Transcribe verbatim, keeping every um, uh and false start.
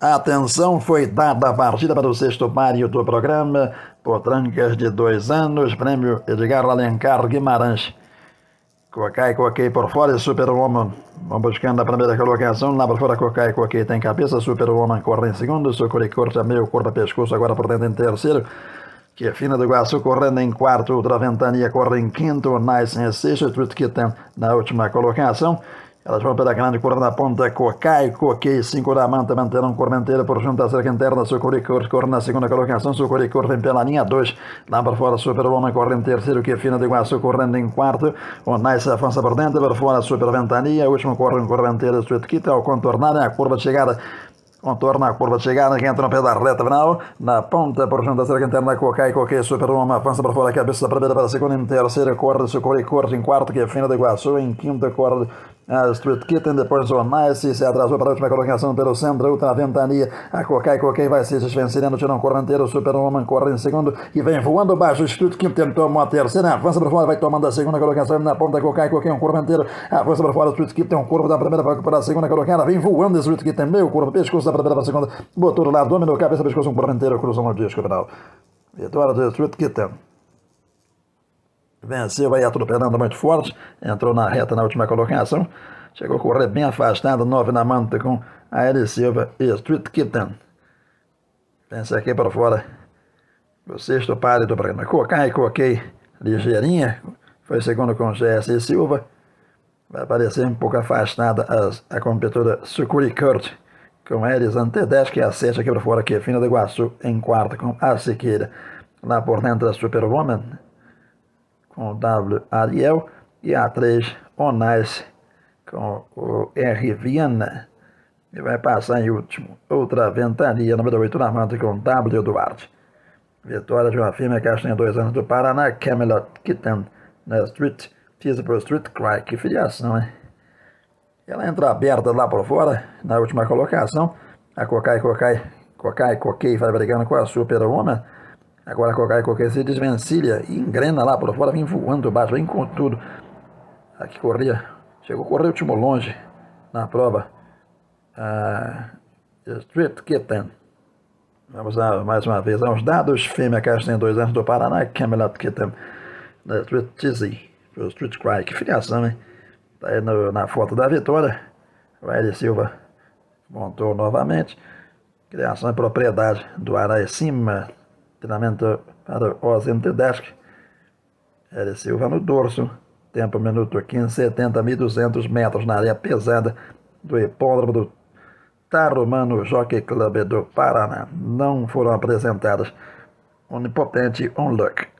Atenção, foi dada a partida para o sexto páreo do programa, por trancas de dois anos, prêmio Edgar Alencar Guimarães. Cocai, Coquei por fora e Super-Woman vão buscando a primeira colocação. Lá por fora, Cocai, Coquei tem cabeça, Super-Woman corre em segundo, Socoricor meio corpo a pescoço, agora por dentro em terceiro. Que Fina do Iguaçu correndo em quarto, Ultra Ventania corre em quinto, Nice em sexto, Street Kitten na última colocação. Elas vão pela grande curva na ponta, Cocai, Coquei, cinco da Manta, manterão Cormenteira por junto à cerca interna, Socoricor corre na segunda colocação, Socoricor vem pela linha dois, lá por fora Super-Woman corre em terceiro, Que Fina do Iguaçu correndo em quarto, o Nice avança por dentro, por fora Super Ventania, o último corre em Cormenteira, Street Kitten, ao contornar a curva de chegada, contorna a curva de chegada, que entra no pé da reta final, na ponta, por junto da cerca interna, Cocai, Coquei, Super-Woman, avança por fora, a cabeça da primeira para a segunda, em terceira, corre, Socoricor em quarto, Que Fina do Iguaçu, em quinto, corre a Street Kitten, depois o Nice, se atrasou para a última colocação pelo centro, Ultra Ventania, a Cocai, Coquei vai se desvencilhando, tirando Correnteiro, Super-Woman corre em segundo, e vem voando baixo, Street Kitten tomou a terceira, avança por fora, vai tomando a segunda colocação, na ponta, Cocai, Coquei, um Correnteiro, avança por fora, Street Kitten, um corpo da primeira para a segunda colocada, vem voando Street Kitten, meio corpo, pescoço da primeira para a segunda, botou lá, dominou, cabeça, pescoço, um Correnteiro, cruzou no disco final. Vitória do Street Kitten. Venceu, vai atropelando muito forte, entrou na reta na última colocação, chegou a correr bem afastado, nove na Manta com a L. Silva e Street Kitten. Vence aqui para fora o sexto páreo do programa. Cocai, Coquei, ligeirinha, foi segundo com G S Silva, vai aparecer um pouco afastada a, a competidora Sucuricurt com Elis Antedez, que é a sete aqui para fora, que é Fina do Iguaçu em quarto com a Siqueira. Lá por dentro a Super-Woman com o W Ariel e a três Onais com o R Viana, e vai passar em último Outra Ventania, número oito na Manta com W Duarte. Vitória de uma firma que tem dois anos do Paraná, Camelot Kitten na Street, fiz para o Street Cry, que filiação, hein? Ela entra aberta lá por fora, na última colocação, a Cocai, Cocai, Cocai, Coquei vai brigando com a Super-Woman. Agora a Cocai, Coquei se desvencilha e engrena lá por fora, vem voando baixo, vem com tudo. Aqui corria, chegou a correr o último longe na prova. A Street Kitten. Vamos lá, mais uma vez aos dados. Fêmea que tem dois anos do Paraná, Camelot Kitten da Street Tizzy, o Street Cry. Que filiação, hein? Tá aí no, na foto da vitória. O L. Silva montou novamente. Criação e propriedade do Araicima. Treinamento para o Zentedesk. L. Silva no dorso. Tempo minuto quinze, setenta mil e duzentos metros na área pesada do hipódromo do Tarumano Jockey Club do Paraná. Não foram apresentadas Onipotente, Onluck.